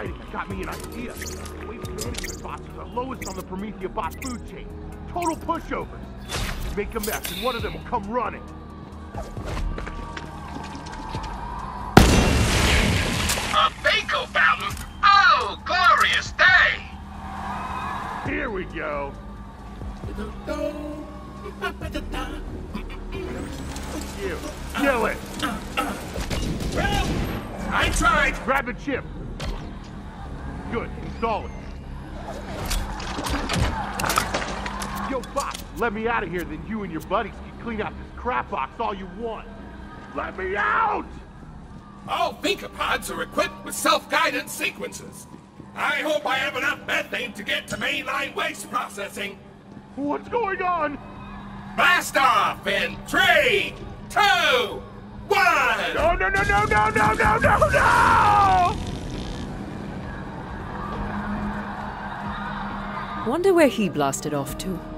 writing that got me an idea. Waste management bots are the lowest on the Prometheus bot food chain. Total pushovers. Make a mess and one of them will come running. A Baco fountain? Oh, glorious day! Here we go. You, kill it! Well, I tried. Grab the chip. Good, install it. Yo, boss, let me out of here, then you and your buddies can clean out this crap box all you want. Let me out! All Vincopods are equipped with self-guidance sequences. I hope I have enough methane to get to mainline waste processing. What's going on? Blast off in 3, 2, 1! No, no, no, no, no, no, no, no, no! Wonder where he blasted off to.